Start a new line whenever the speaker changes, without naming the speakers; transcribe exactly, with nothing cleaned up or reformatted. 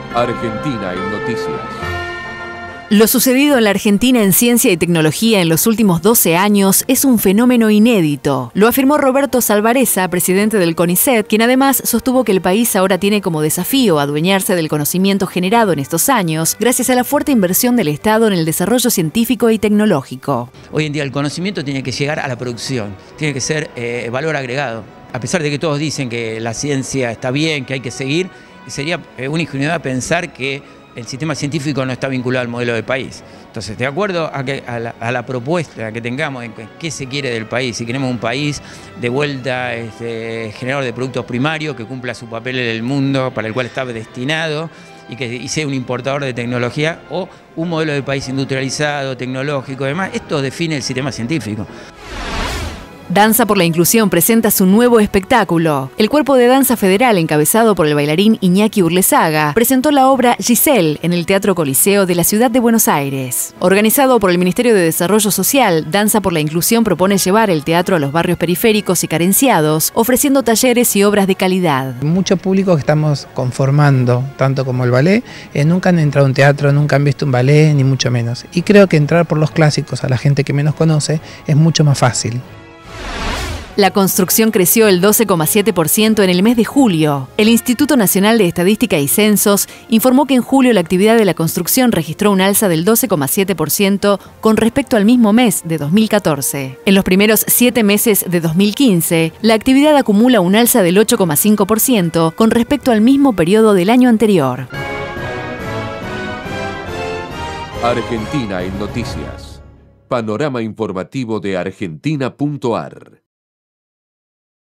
Argentina en Noticias.
Lo sucedido en la Argentina en ciencia y tecnología en los últimos doce años es un fenómeno inédito. Lo afirmó Roberto Salvarezza, presidente del CONICET, quien además sostuvo que el país ahora tiene como desafío adueñarse del conocimiento generado en estos años gracias a la fuerte inversión del Estado en el desarrollo científico y tecnológico.
Hoy en día el conocimiento tiene que llegar a la producción, tiene que ser eh, valor agregado. A pesar de que todos dicen que la ciencia está bien, que hay que seguir, sería una ingenuidad pensar que el sistema científico no está vinculado al modelo de país. Entonces, de acuerdo a, que, a, la, a la propuesta que tengamos en qué se quiere del país, si queremos un país de vuelta este, generador de productos primarios, que cumpla su papel en el mundo para el cual está destinado y que y sea un importador de tecnología, o un modelo de país industrializado, tecnológico, además, esto define el sistema científico.
Danza por la Inclusión presenta su nuevo espectáculo. El Cuerpo de Danza Federal, encabezado por el bailarín Iñaki Urlesaga, presentó la obra Giselle en el Teatro Coliseo de la ciudad de Buenos Aires. Organizado por el Ministerio de Desarrollo Social, Danza por la Inclusión propone llevar el teatro a los barrios periféricos y carenciados, ofreciendo talleres y obras de calidad.
Mucho público que estamos conformando, tanto como el ballet, eh, nunca han entrado a un teatro, nunca han visto un ballet, ni mucho menos. Y creo que entrar por los clásicos a la gente que menos conoce es mucho más fácil.
La construcción creció el doce coma siete por ciento en el mes de julio. El Instituto Nacional de Estadística y Censos informó que en julio la actividad de la construcción registró un alza del doce coma siete por ciento con respecto al mismo mes de dos mil catorce. En los primeros siete meses de dos mil quince, la actividad acumula un alza del ocho coma cinco por ciento con respecto al mismo periodo del año anterior.
Argentina en Noticias. Panorama informativo de argentina punto ar.